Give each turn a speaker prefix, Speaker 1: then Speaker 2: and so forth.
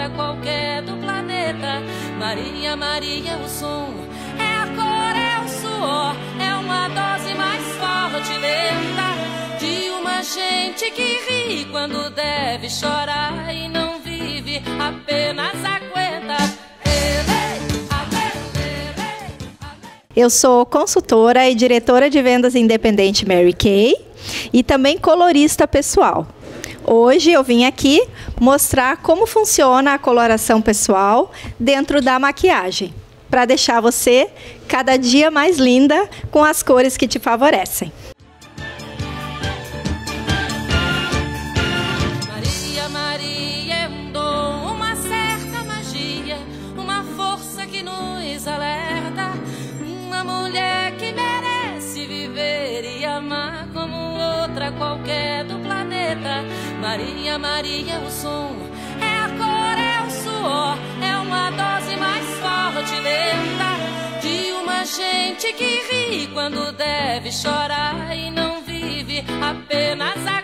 Speaker 1: outra qualquer do planeta. Maria, Maria, o som, é a cor, é o suor, é uma dose mais forte, lenta, de uma gente que ri quando deve chorar e não vive, apenas aguenta.
Speaker 2: Eu sou consultora e diretora de vendas independente Mary Kay e também colorista pessoal. Hoje eu vim aqui mostrar como funciona a coloração pessoal dentro da maquiagem, para deixar você cada dia mais linda com as cores que te favorecem.
Speaker 1: Maria, Maria é um dom, uma certa magia, uma força que nos alerta, uma mulher que merece viver e amar como outra qualquer do planeta. Maria, Maria, o som, é a cor, é o suor, é uma dose mais forte, lenta, de uma gente que ri quando deve chorar e não vive, apenas